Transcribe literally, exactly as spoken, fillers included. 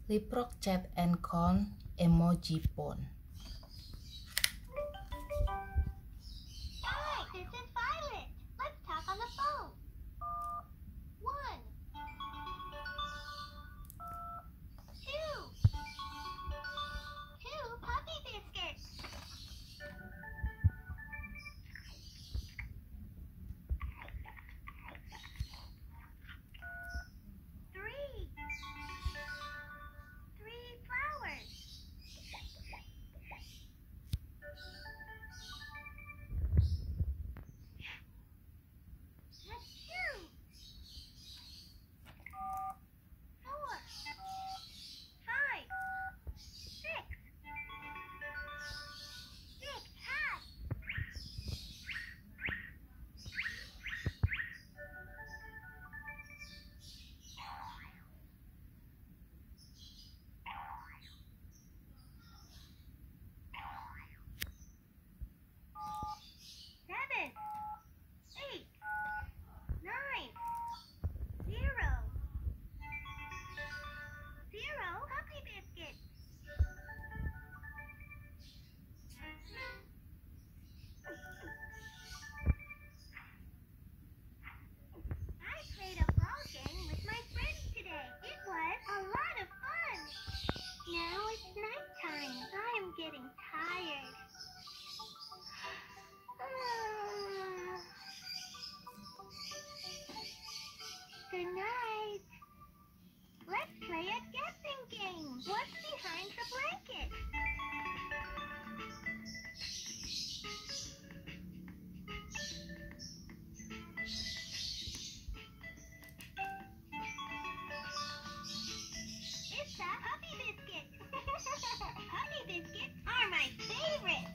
Leapfrog chat and count emoji phone. Hi, this is Violet. Let's talk on the phone. One. Two. Two puppy biscuits. Three. Three flowers. That's two. Four. Five. Six. Six hats. Seven. Eight. Nine. Zero. Zero puppy biscuits. I played a ball game with my friends today. It was a lot of fun. Now it's nighttime. I am getting tired. Good night. Let's play a guessing game. What's behind the blanket? It's a puppy biscuit. Puppy biscuits are my favorite.